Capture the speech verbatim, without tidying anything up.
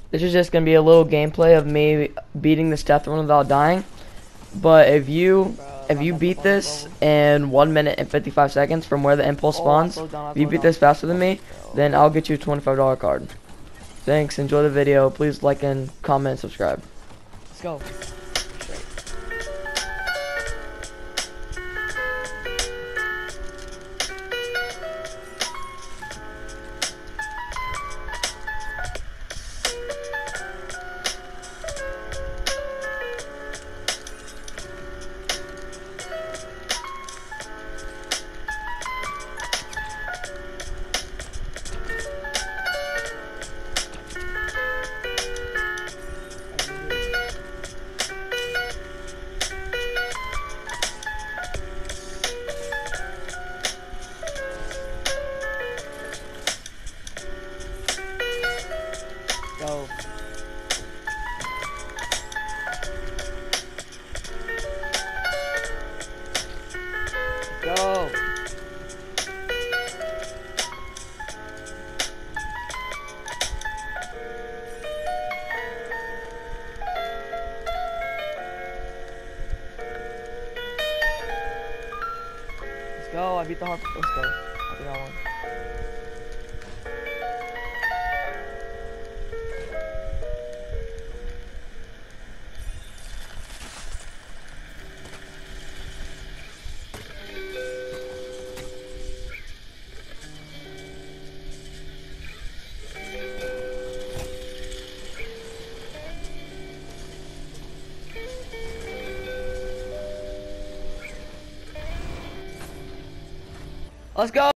This is just gonna be a little gameplay of me beating this death run without dying. But if you if you beat this in one minute and fifty-five seconds from where the impulse spawns, if you beat this faster than me, then I'll get you a twenty-five dollar card. Thanks. Enjoy the video. Please like and comment and subscribe. Let's go. Go. Go. Let's go. I beat the harp. Let's go. I think I won. Let's go.